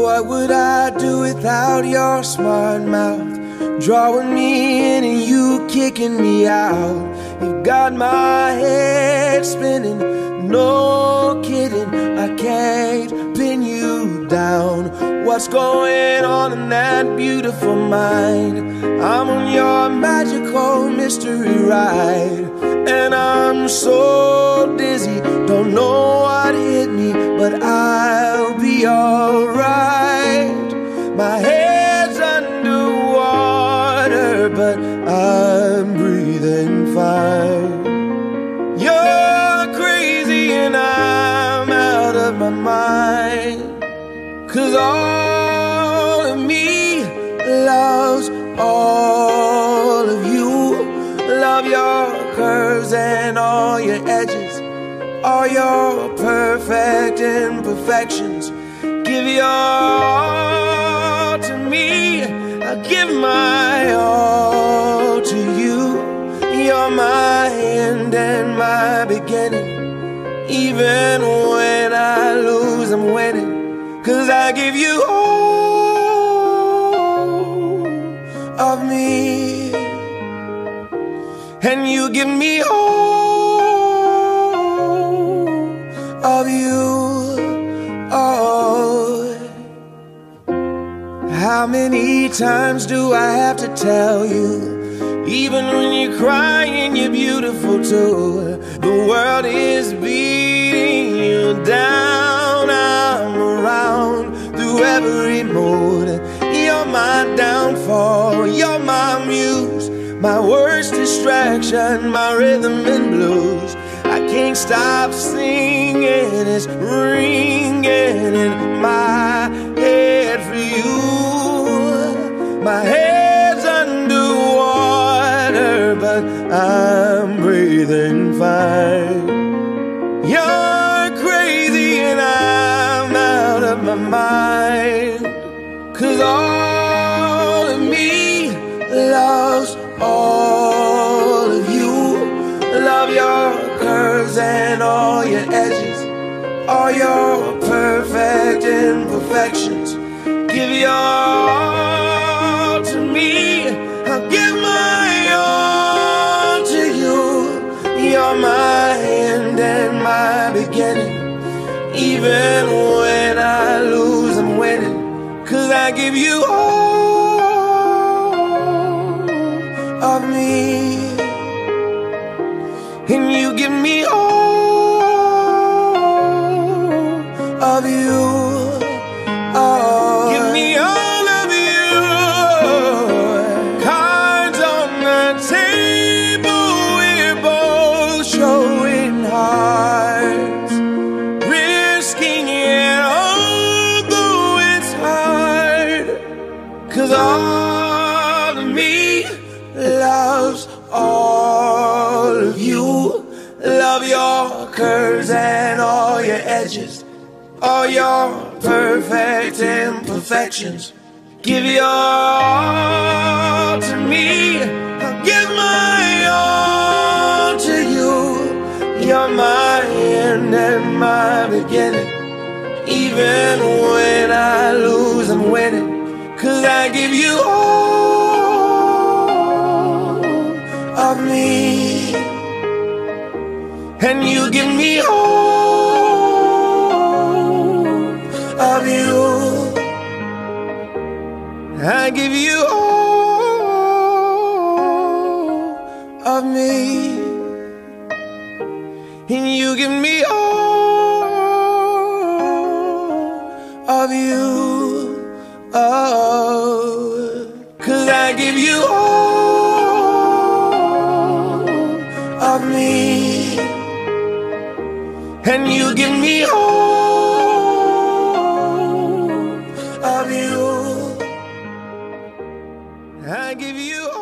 What would I do without your smart mouth? Drawing me in and you kicking me out. You got my head spinning, no kidding, I can't pin you down. What's going on in that beautiful mind? I'm on your magical mystery ride, and I'm so dizzy, don't know what hit me, but I'll be alright. My head's underwater, but I'm breathing fine. You're crazy and I'm out of my mind, 'cause all of me loves all of you. Love your curves and all your edges, all your perfect imperfections. Give your all to me, I'll give my all to you. You're my end and my beginning. Even when I lose, I'm winning, 'cause I give you all of me, and you give me all of you. Oh, how many times do I have to tell you? Even when you're crying, you're beautiful too. The world is beating you down. I'm around through every mood. You're my downfall, you're my muse, my worst distraction, my rhythm and blues. I can't stop singing, it's ringing in my head for you. My head's underwater, but I'm breathing fine. You're crazy and I'm out of my mind, 'cause all of me loves all of you. Love your curves and all your edges, all your perfect imperfections. Give your all to me, I'll give my all to you. You're my end and my beginning. Even when I lose, I'm winning, 'cause I give you all of me, and you give me all of you. Oh, give me all of you. Cards on the table, we're both showing hearts, risking it although it's hard, 'cause all of me loves all of you. Love your curves and all your edges, all your perfect imperfections. Give your all to me, I'll give my all to you. You're my end and my beginning. Even when I lose, I'm winning, 'cause I give you all of me, and you give me all of you. I give you all of me, and you give me all of you. Oh, 'cause I give you all of me, and you give me all of you. I give you all